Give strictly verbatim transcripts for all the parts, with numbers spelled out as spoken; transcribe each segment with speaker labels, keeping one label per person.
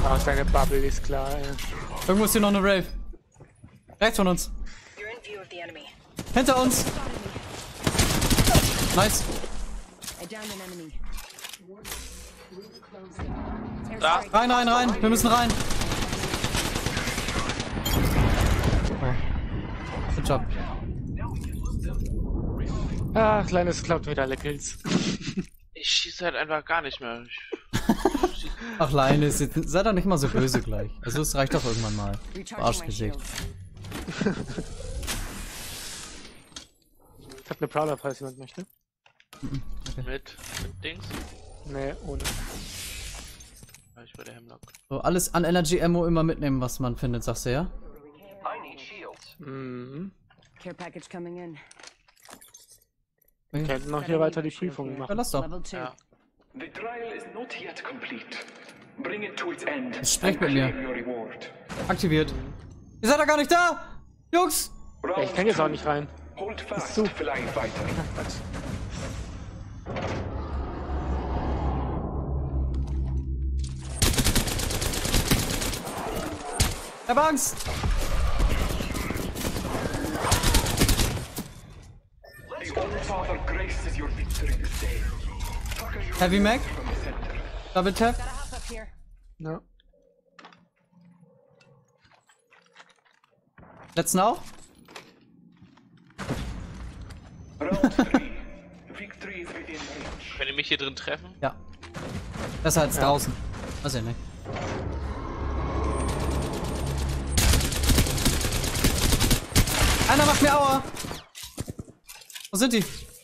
Speaker 1: Ah, seine Bubble ist klar, ey.
Speaker 2: Irgendwo ist hier noch eine Rave. Rechts von uns. Hinter uns. Nice.
Speaker 3: Da.
Speaker 2: Rein, rein, rein. Wir müssen rein. Oh. Good job.
Speaker 1: Ah, Kleines klappt wieder alle Kills.
Speaker 3: Ich schieße halt einfach gar nicht mehr. Ich
Speaker 2: Ach, Leine, sei doch nicht mal so böse gleich. Also es reicht doch irgendwann mal. Arschgesicht.
Speaker 1: Ich hab ne Prowler, falls jemand möchte.
Speaker 2: Okay.
Speaker 3: mit, mit Dings.
Speaker 1: Nee, ohne.
Speaker 3: Ja, ich war der Hemlock.
Speaker 2: So, alles an Energy Ammo immer mitnehmen, was man findet, sagst du ja?
Speaker 1: Mhm.
Speaker 4: Care package coming in.
Speaker 1: Wir könnten noch hier weiter die Prüfung
Speaker 2: Ja,
Speaker 1: machen.
Speaker 2: lass doch.
Speaker 4: Level two.
Speaker 3: Ja.
Speaker 5: The trial is not yet complete. Bring it to its end.
Speaker 2: Sprecht
Speaker 5: and
Speaker 2: mit mir.
Speaker 5: claim your reward.
Speaker 2: Aktiviert. Ihr seid doch gar nicht da! Jungs!
Speaker 1: Ja, ich kann jetzt auch nicht rein.
Speaker 5: Hold fast,
Speaker 1: zu.
Speaker 5: vielleicht weiter.
Speaker 2: Ich hab Angst!
Speaker 5: The All-Father graces your victory this day. Tucker your
Speaker 2: Heavy Mac?
Speaker 5: from the center.
Speaker 2: Double Tap?
Speaker 4: Gotta hop up here.
Speaker 1: Ja.
Speaker 2: Letzten auch?
Speaker 5: Round three. Victory is within reach.
Speaker 3: Könnt ihr mich hier drin treffen?
Speaker 2: Ja. Besser als draußen. Weiß ich nicht. Einer macht mir Aua! Wo sind die?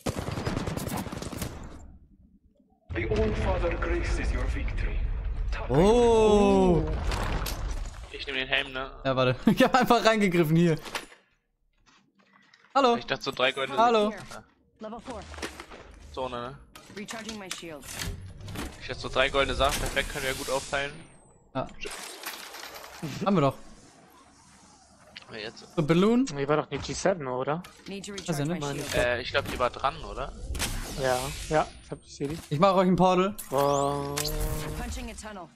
Speaker 5: The All-Father graces your victory. Tucker
Speaker 2: Oh!
Speaker 3: Ich nehme den Helm, ne?
Speaker 2: Ja, warte. Ich hab einfach reingegriffen hier. Hallo.
Speaker 3: Ich dachte so drei goldene
Speaker 2: Hallo.
Speaker 4: Here. Level four.
Speaker 3: Zone, ne?
Speaker 4: Recharging my shields.
Speaker 3: Ich dachte so drei goldene Sachen, perfekt, können wir ja gut aufteilen.
Speaker 2: Ja. Haben wir doch.
Speaker 3: Aber jetzt.
Speaker 2: So, Balloon.
Speaker 1: Hier war doch eine G sieben, oder?
Speaker 4: Need to
Speaker 2: Also,
Speaker 4: recharge
Speaker 2: ne,
Speaker 4: my
Speaker 2: meine-
Speaker 4: shields.
Speaker 3: Äh, ich glaube, die war dran, oder?
Speaker 1: Ja. Ja, ich hab ich seh die.
Speaker 2: Ich mache euch ein Portal.
Speaker 1: Oh.
Speaker 4: Punching a tunnel.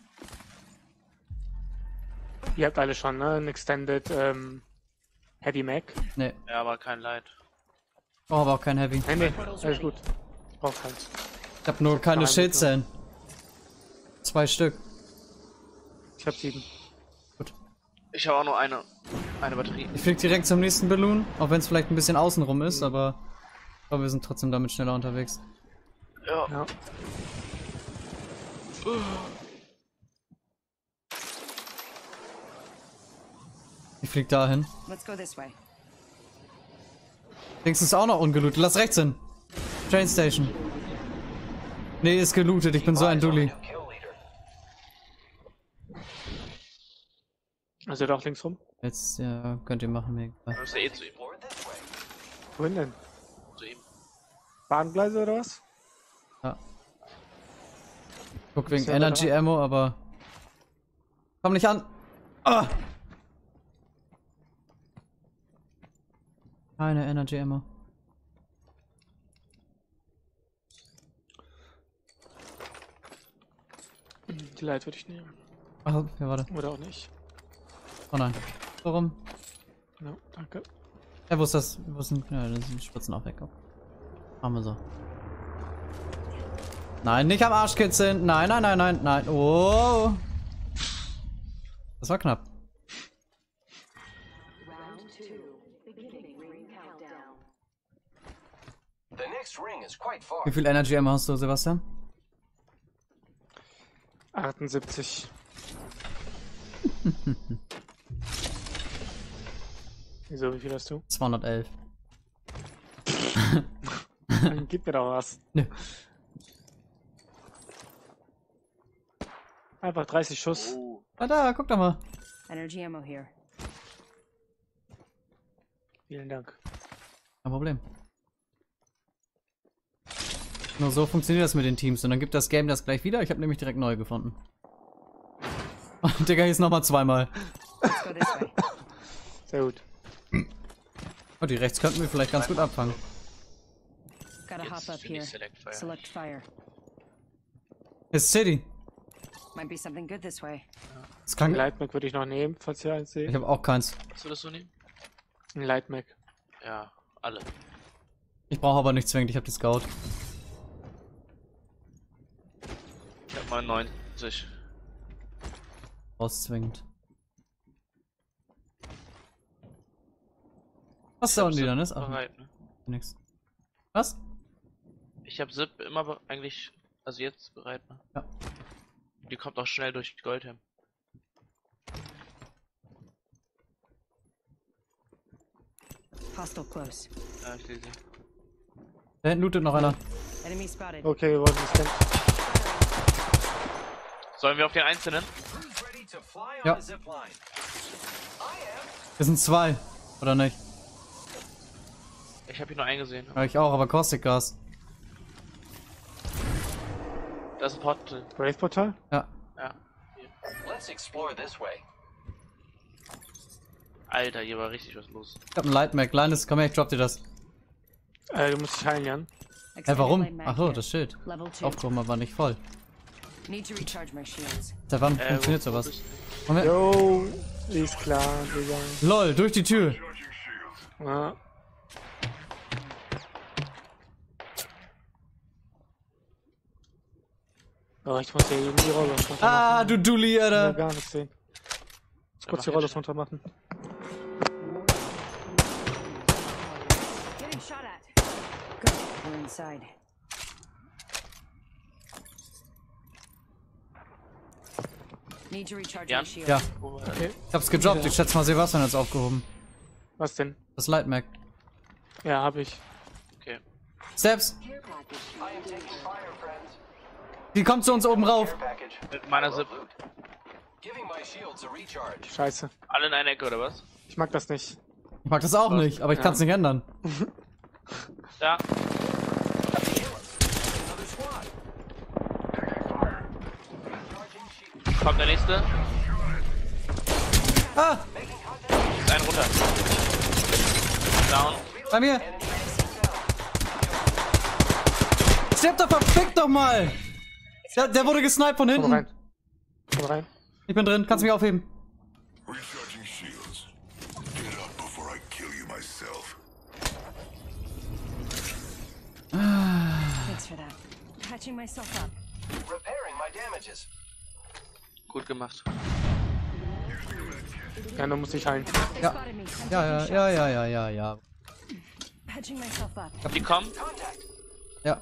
Speaker 1: Ihr habt alle schon, ne? Ein Extended ähm, Heavy Mac.
Speaker 2: Nee.
Speaker 3: Ja, aber kein Leid.
Speaker 2: Oh, aber auch kein Heavy.
Speaker 1: Nee, nee, alles gut. Ich brauch keins.
Speaker 2: Ich hab nur keine
Speaker 1: Nein, bitte.
Speaker 2: Schildzellen. Zwei Stück.
Speaker 1: Ich hab sieben.
Speaker 3: Ich habe auch nur eine, eine Batterie.
Speaker 2: Ich flieg direkt zum nächsten Balloon, auch wenn es vielleicht ein bisschen außenrum ist, aber ich glaube, wir sind trotzdem damit schneller unterwegs.
Speaker 3: Ja.
Speaker 1: Ja.
Speaker 2: Ich flieg dahin.
Speaker 4: Let's go this way.
Speaker 2: Links ist auch noch ungelootet. Lass rechts hin. Train Station. Nee, ist gelootet. Ich bin so ein Dulli.
Speaker 1: Also doch links rum.
Speaker 2: Jetzt, ja, könnt ihr machen, mir egal.
Speaker 3: Du musst ja eh zu ihm.
Speaker 1: Wohin denn?
Speaker 3: Zu ihm.
Speaker 1: Bahngleise oder was?
Speaker 2: Ja. Guck wegen
Speaker 1: Ist ja
Speaker 2: Energy
Speaker 1: da.
Speaker 2: Ammo, aber... Komm nicht an! Ah! Keine Energy Ammo.
Speaker 1: Die Light würde ich nehmen.
Speaker 2: Ach, ja, warte.
Speaker 1: Oder auch nicht.
Speaker 2: Oh nein. Warum?
Speaker 1: Ja, danke.
Speaker 2: Ja, wo ist das? Wo ist denn... Ja, das sind die Spritzen auch weg. Machen wir so. Nein, nicht am Arsch kitzeln. Nein, nein, nein, nein, nein. Oh. Das war knapp.
Speaker 6: The next ring is quite far.
Speaker 2: Wie viel Energy Ammo hast du, Sebastian?
Speaker 1: achtundsiebzig. Wieso, wie viel hast du?
Speaker 2: zweihundertelf.
Speaker 1: Gib mir doch was.
Speaker 2: Nö.
Speaker 1: Einfach dreißig Schuss.
Speaker 3: Oh.
Speaker 2: Ah, da, guck doch mal.
Speaker 4: Energy ammo here.
Speaker 1: Vielen Dank.
Speaker 2: Kein Problem. Nur so funktioniert das mit den Teams und dann gibt das Game das gleich wieder. Ich habe nämlich direkt neu gefunden. Digga, hier ist nochmal zweimal.
Speaker 4: Let's go this way.
Speaker 1: Sehr gut.
Speaker 2: Oh, die rechts könnten wir vielleicht ganz gut abfangen.
Speaker 4: Gotta hop
Speaker 3: Jetzt
Speaker 4: up
Speaker 3: finde
Speaker 4: here.
Speaker 3: ich Select Fire.
Speaker 4: Select fire.
Speaker 2: Ist City.
Speaker 4: Might be something good this way.
Speaker 2: Das kann.
Speaker 1: Ein Lightmag würde ich noch nehmen, falls ihr eins
Speaker 2: Ich
Speaker 1: seht.
Speaker 2: habe auch keins.
Speaker 3: Was würdest du nehmen?
Speaker 1: Ein Lightmag.
Speaker 3: Ja, alle.
Speaker 2: Ich brauche aber nicht zwingend, ich habe die Scout.
Speaker 3: Ich hab mal neunzig.
Speaker 2: Auszwingend. Was da unten die dann ist? Ach,
Speaker 3: Bereit, ne?
Speaker 2: nix. Was?
Speaker 3: Ich hab Zip immer be eigentlich, also jetzt bereit, ne?
Speaker 2: Ja.
Speaker 3: Die kommt auch schnell durch Goldham.
Speaker 4: Hostile close.
Speaker 3: Ja, ich sehe sie.
Speaker 2: Da hinten lootet noch einer.
Speaker 4: Enemy spotted.
Speaker 1: Okay, wir wurden gescannt.
Speaker 3: Sollen wir auf den Einzelnen?
Speaker 6: Who's ready to fly on
Speaker 2: Ja.
Speaker 6: a zipline? I am.
Speaker 2: Wir sind zwei. Oder nicht?
Speaker 3: Ich habe hier nur einen gesehen.
Speaker 2: Ja, ich auch, aber Caustic-Gas.
Speaker 3: Das ist ein Portal.
Speaker 1: Brave Portal?
Speaker 2: Ja.
Speaker 3: Ja.
Speaker 6: Let's explore this way.
Speaker 3: Alter, hier war richtig was los.
Speaker 2: Ich hab einen Lightmag. Kleines, komm her, ich drop dir das.
Speaker 1: Äh, du musst dich heilen, Jan.
Speaker 2: Hä,
Speaker 4: Extended
Speaker 2: warum?
Speaker 4: light mag
Speaker 2: Ach so,
Speaker 4: here.
Speaker 2: das Schild.
Speaker 4: Level two.
Speaker 2: Aufgehoben, aber nicht voll.
Speaker 4: Need to recharge my shields.
Speaker 2: Seit wann
Speaker 3: Äh,
Speaker 2: funktioniert
Speaker 3: wo- wo
Speaker 2: sowas?
Speaker 3: bist du?
Speaker 2: Komm her.
Speaker 1: Yo, ist klar, Digga.
Speaker 2: LOL, durch die Tür.
Speaker 1: Ja. Oh, ich muss ja eben die Rolle runter
Speaker 2: Ah,
Speaker 1: machen.
Speaker 2: du Dulli,
Speaker 1: Ich will
Speaker 2: Alter.
Speaker 1: gar nicht sehen. Jetzt kurz die
Speaker 3: mach
Speaker 1: Rolle
Speaker 3: jetzt.
Speaker 1: runter machen.
Speaker 4: Getting shot at. Good. We're inside. Need to recharge
Speaker 3: Jan?
Speaker 4: my shields.
Speaker 2: Ja,
Speaker 3: Wo war
Speaker 1: Okay.
Speaker 2: ich hab's gedroppt. Ich schätze mal, Sebastian hat's aufgehoben.
Speaker 1: Was denn?
Speaker 2: Das Lightmag.
Speaker 1: Ja, hab ich.
Speaker 3: Okay.
Speaker 2: Steps,
Speaker 6: I am taking fire, friends.
Speaker 2: die kommt zu uns oben rauf.
Speaker 6: Package.
Speaker 3: Mit meiner Zip.
Speaker 6: Loot. Giving my shields a recharge.
Speaker 1: Scheiße.
Speaker 3: Alle in einer Ecke, oder was?
Speaker 1: Ich mag das nicht.
Speaker 2: Ich mag das auch nicht, aber ich
Speaker 1: Ja.
Speaker 2: kann's nicht ändern.
Speaker 3: Ja.
Speaker 6: Another squad.
Speaker 3: Kommt der nächste.
Speaker 2: Ah,
Speaker 3: Ist ein runter. Down.
Speaker 2: bei mir. Step da, verfickt doch mal. Der, der wurde gesniped von
Speaker 1: Komm
Speaker 2: hinten.
Speaker 1: rein. Komm rein.
Speaker 2: Ich bin drin, kannst mich aufheben.
Speaker 7: Recharging shields. Get up before I kill you myself.
Speaker 4: Thanks for that. Patching myself up.
Speaker 6: Repairing my damages.
Speaker 3: Gut gemacht.
Speaker 1: Ja, du musst dich heilen.
Speaker 4: They
Speaker 2: Ja.
Speaker 4: spotted me. I'm
Speaker 2: Ja, ja,
Speaker 4: taking
Speaker 2: ja, ja, ja, ja, ja.
Speaker 4: shots. Patching myself up.
Speaker 3: Die kommen.
Speaker 6: Contact.
Speaker 2: Ja.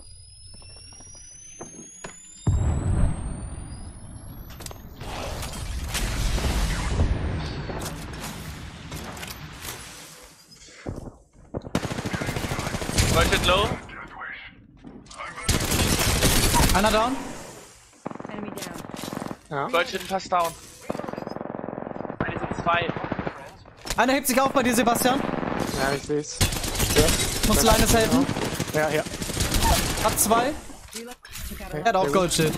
Speaker 3: Goldhit low.
Speaker 2: Einer down.
Speaker 4: Enemy down.
Speaker 1: Ja.
Speaker 3: Goldhit fast down. Eine sind zwei.
Speaker 2: Einer hebt sich auf bei dir, Sebastian.
Speaker 1: Ja, ich seh's.
Speaker 2: Muss Linus helfen.
Speaker 1: Ja, ja.
Speaker 2: Hab zwei.
Speaker 4: Took out a
Speaker 2: Er hat auch Goldschild.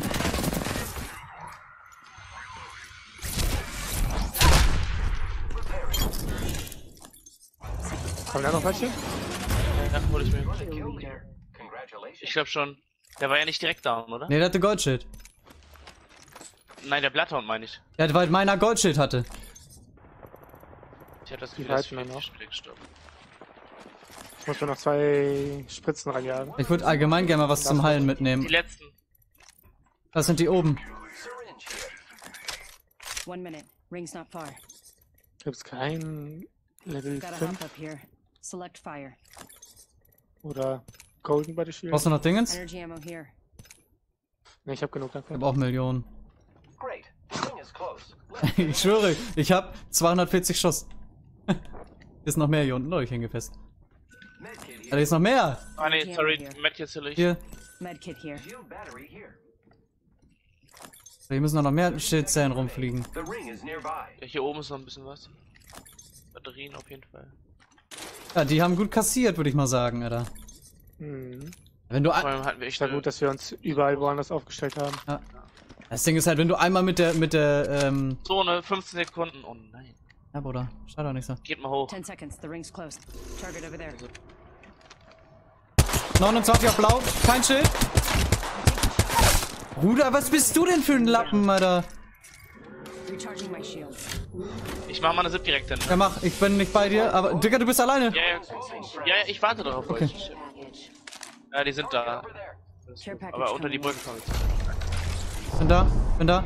Speaker 1: Kommen da noch welche?
Speaker 3: Ja, hol ich mir.
Speaker 6: Kill leader. Congratulations.
Speaker 3: Ich glaube schon. Der war ja nicht direkt down, oder?
Speaker 2: Ne, der hatte Goldschild.
Speaker 3: Nein, der Bloodhound meine ich.
Speaker 2: Ja, weil meiner Goldschild hatte.
Speaker 3: Ich hatte das
Speaker 1: Die
Speaker 3: Gefühl, dass
Speaker 1: halten wir
Speaker 3: wir
Speaker 1: noch.
Speaker 3: schnell gestorben.
Speaker 1: Ich muss mir noch zwei Spritzen reinjagen.
Speaker 2: Ich würde allgemein gerne mal was zum Heilen
Speaker 3: Die
Speaker 2: mitnehmen.
Speaker 3: letzten.
Speaker 2: Das sind die oben.
Speaker 6: Syringe here.
Speaker 4: One minute. Ring's not far.
Speaker 1: Gibt's kein Level
Speaker 4: Gotta
Speaker 1: fünf
Speaker 4: hop up here. Select fire.
Speaker 1: oder Golden bei der Shield?
Speaker 2: Brauchst du noch Dingens? Ich
Speaker 4: Energy ammo here.
Speaker 1: Ne, ich hab genug, danke.
Speaker 2: hab auch Millionen.
Speaker 6: Great. The ring is close.
Speaker 2: Ich schwöre, ich hab zweihundertvierzig Schuss. Ist noch mehr hier unten. Oh, ich hänge fest.
Speaker 6: Medkit here.
Speaker 2: Da ist noch mehr.
Speaker 3: Ah ne,
Speaker 4: Energy
Speaker 3: sorry,
Speaker 4: ammo here.
Speaker 3: Medkit hill ich.
Speaker 2: Hier.
Speaker 4: Medkit here.
Speaker 6: Shield battery here.
Speaker 2: Hier müssen noch mehr Schildzellen rumfliegen.
Speaker 6: The ring is nearby.
Speaker 3: Ja, hier oben ist noch ein bisschen was. Batterien auf jeden Fall.
Speaker 2: Ja, die haben gut kassiert, würde ich mal sagen, Alter.
Speaker 1: Hm.
Speaker 2: Wenn du
Speaker 3: Vor
Speaker 2: ein
Speaker 3: allem hatten wir echt
Speaker 1: Ist ja
Speaker 3: eine-
Speaker 1: gut, dass wir uns überall woanders aufgestellt haben.
Speaker 2: Das Ding ist halt, wenn du einmal mit der, mit der, ähm...
Speaker 3: Zone, fünfzehn Sekunden. Oh nein.
Speaker 2: Ja, Bruder. Schau doch nicht so.
Speaker 3: Geht mal hoch.
Speaker 4: Ten seconds. The ring's close. Target over there.
Speaker 2: neunundzwanzig auf blau. Kein Schild. Bruder, was bist du denn für ein Lappen, Alter?
Speaker 4: Recharging my shield.
Speaker 3: Ich mach mal eine Zip direkt hin.
Speaker 2: Ja, mach. Ich bin nicht bei dir, aber Digga, du bist alleine.
Speaker 3: Ja, ja. Ja, ja, ich warte doch auf
Speaker 2: Okay.
Speaker 3: euch. Ja, die sind da.
Speaker 4: Care package
Speaker 3: Aber unter die
Speaker 4: coming.
Speaker 3: Brücke kommen jetzt.
Speaker 2: Bin da, bin da.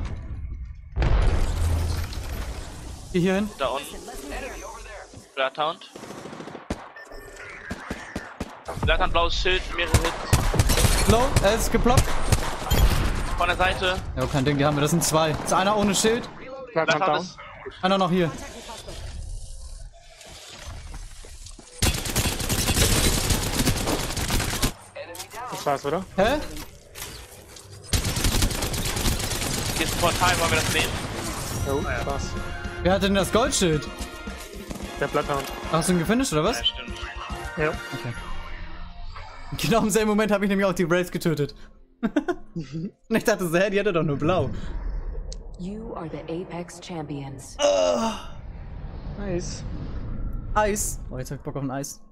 Speaker 2: Geh hier hin.
Speaker 3: Da unten. Bloodhound. Bloodhound, blaues Schild, mehrere Hits.
Speaker 2: Low, er ist geploppt.
Speaker 3: Von der Seite.
Speaker 2: Ja, kein Ding, die haben wir. Das sind zwei. Das ist einer ohne Schild.
Speaker 1: Bloodhound
Speaker 3: Bloodhound
Speaker 1: down.
Speaker 3: ist.
Speaker 2: Einer noch hier.
Speaker 1: Das war's, oder?
Speaker 2: Hä?
Speaker 3: Hier ist ein Portal, wollen wir das sehen?
Speaker 1: Jo, das war's.
Speaker 2: Wer hat denn das Goldschild?
Speaker 1: Der Bloodhound.
Speaker 2: Hast du ihn gefinisht oder was?
Speaker 3: Ja, stimmt.
Speaker 1: Ja.
Speaker 2: Okay. Genau im selben Moment habe ich nämlich auch die Wraiths getötet. Und ich dachte so, hä, die hatte doch nur blau.
Speaker 8: You are the Apex Champions.
Speaker 1: Nice.
Speaker 2: Eis. Oh, jetzt hab ich Bock auf ein Eis.